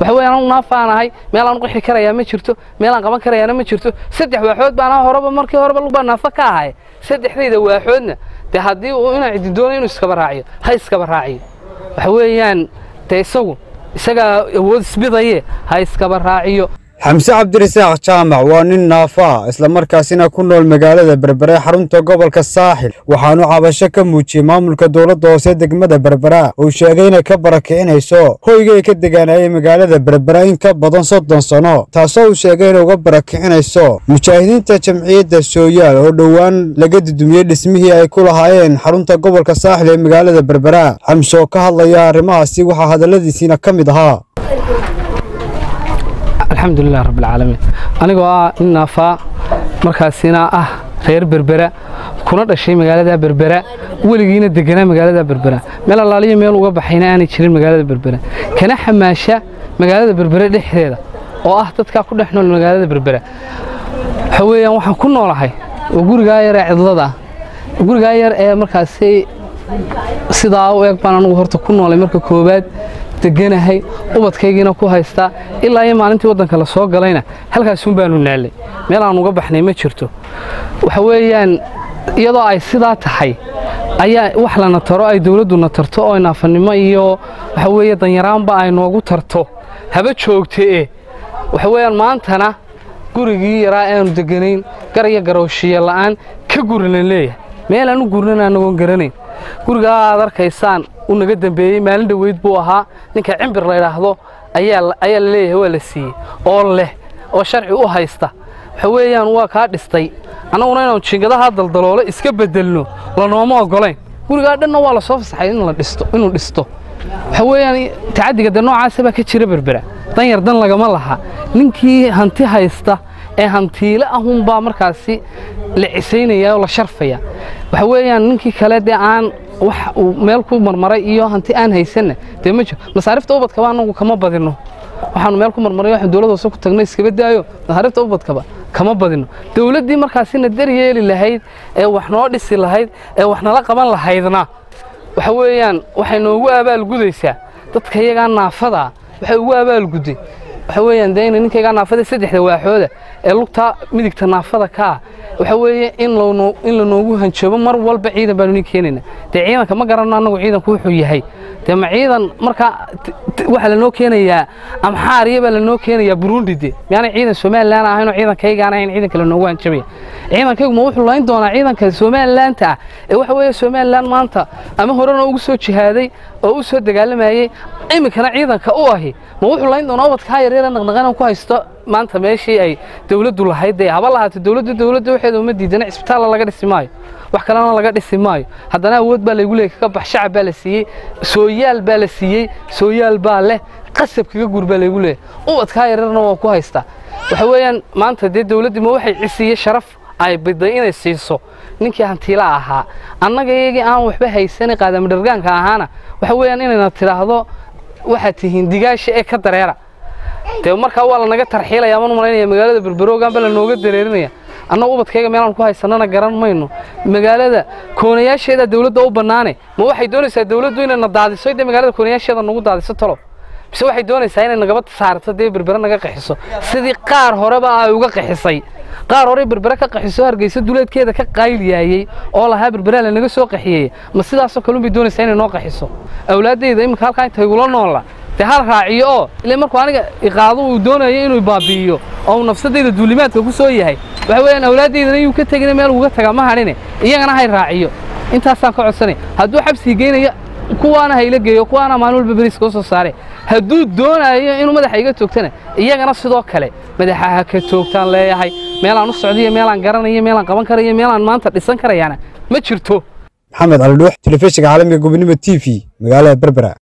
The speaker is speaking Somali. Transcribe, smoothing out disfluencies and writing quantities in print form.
waxa weeyaan anu naafanahay meel aan qixi karayaa ma jirto meel aan qaban karayaa ma jirto saddex waaxood baan horeba markii horeba lagu naafa ka ahay saddexdeeda waaxoodna de hadii uu inay cid doonayo inuu iska baraaciyo ha iska baraaciyo waxa weeyaan isaga awood isbidaye ha iska baraaciyo xamse cabdirasaaq jaamac waa nin naafa isla markaasina ku nool magaalada Berbera xarunta gobolka Saaxil waxaanu cabasho ka muujiyay maamulka dawladda hoose degmada Berbera oo sheegay inay ka barakicinayso hoyga ay ka deganayeen magaalada Berbera in ka badan 30 sano taasoo uu sheegay inay uga barakicinayso mujaahidiinta jamciyadda Sooyaal oo dhawaan laga dudumiyay dhismihii ay ku lahaayeen xarunta gobolka Saaxil ee magaalada Berbera xamse oo ka hadlaya arrimahaasi waxa hadaladiisina kamid ahaa الحمد لله رب العالمين أنا قاعد نافع مركزنا غير بربرة كنا دشين مقالة بربرة ولقينا دقنا مقالة بربرة مال الله لي مال وقبحينا أنا تشيل مقالة بربرة كنا حماشة مقالة بربرة لحدة وأحطت كنا إحنا المقالة بربرة حويا وحن كنا ولا هاي وقول غير عضلة وقول غير مركزي صداع ويقبل أنا وهرت كنا ولا مركز كوباد deganahay ubadkaygina ku haysta ilaa ay maalintii wadanka la soo galayna halkaas uun baanu naalay meel aan uga baxnay ma jirto waxa weeyaan iyadoo ay sidaa tahay ayaa wax la nataro ay dawladdu natarto oo naafanimo iyo waxa weeye danyaraanba ay noogu tarto haba joogtee waxa weeyaan maantana gurigii yaraa aanu deganayn garaya garooshiye la'aan ka gurinan leeyahay meel aanu gurnana anagoon garanayn guriga aad arkaysaan unaga dambeeyay maalin dhaweyd buu ahaa ninka cimbir la yiraahdo ayaa la leeyahay waa la siiyay oo leh oo sharci u haysta waxa weeyaan waa ka dhistay anaguna inaan jingadaha daldaloole iska bedelno la nooma ogolayn guriga dhanna waa la soo fasaxay inuu dhisto waxa weeyaan taadiga noocaas ba ka jira Berbera dan yar dan lagama laha ninkii hanti haysta ee hantiile ahun baa markaasi la ciseynaya oo la sharfaya waxa weeyaan ninkii kale aan wax meel ku marmaray iyo hanti aan haysan ma jiro masaarifta ubadka anagu kama badino waxaan meel ku marmaray wax dawladda soo ku tagnay iska badaayo masaarifta ubadka kama badino dawladdii markaasina daryeeli lahayd ee wax noo dhisi lahayd ee wax nala qaban lahaydna waxa weeyaan waxay noogu abaal gudaysaa dadka iyaga naafada waxay ugu abaal guday waxa weeyaan deena ninkayga naafada saddexda waaxooda ee lugta midigta naafada ka waxa weeye in la noogu hanjabo mar walba ciidan baanu keenayna ciidanka ma garanno anagu ciidanku wuxuu yahay ma ciidan marka waxa la noo keenayaa amxaariya baa la noo keenayaa Burundi yaani ciidan Soomaaliland ah inuu ciidankayga aan ciidanka la noogu hanjabay ciidankaygu ma wuxuu layn doonaa ciidanka Soomaaliland ee waxa weeye Soomaaliland maanta ama horena ugu soo jihaaday oo u soo dagaalamayay imikana ciidanka u ahi ma wuxuu layn doonaa wadka yareer naqnaqan ku haysto maanta meeshii ay dawladdu lahayd haba lahayd dawladdu waxay uma diidan isbitaal laga dhismaayo wax kalena laga dhismaayo haddana awood baa lagu leeyahay ka bax shacab baa la siiyay Sooyaal baa leh qasab kaga gurba lagu leeyahay ubadka yareerna waa ku haysta waxa weeyaan maanta dawladdu ma waxay cisiyay sharaf ay biday inay siiso ninkii hantiila ahaa annaga iyagii aan waxba haysan qaadam dhargaanka ahaana waxa weeyaan inayna tiraahdo waxa tihiin digaashi ee ka dareera marka waa la naga tarxiilaya ama umaleynaya magaalada Berbera baa la nooga dareerinaya annagu ubadkayga meel aan ku haysanana garan mayno magaalada koonayaasheeda dawladda u banaanay ma waxay doonaysaa dawladdu inay nadaadiso magaalada koonayaasheeda nagu daadiso talo bise waxay doonaysaa inay naga saarto Berbera naga qaxiso sidii qaar horeba ay uga qaxisay qaar hore Berbera ka qaxiso Hargeysa duleedkeeda ka qayliyay oo laha Berbera la naga soo qaxiyay ma sidaas oo kale u doonaysaa inay noo qaxiso awlaadeyda imka halka intay ugu noolaa hal raaciyo ilaa markuu aniga iqaado uu doonayo inuu baabiyo oo nafsadeyda duulimaadka ku soo yahay waxa weeyaan awlaadeydana inuu ka tagin meel uga taga ma harine iyagana hay raaciyo intaasaan ka codsanay hadduu xabsi geenayo kuwaana hayla geeyo kuwaana maalul Berberiis ka soo saaray hadduu doonayo inuu madaxa iga toogtana iyagana sidoo kale madaxa ka toogtaan leeyahay meel aan u socdiyo meel aan garanayo meel aan qaban karayo meel aan maanta dhisan karayana ma jirto Maxamed Aldoox telefishinka caalamiga gobonimo TV magaalada Berbera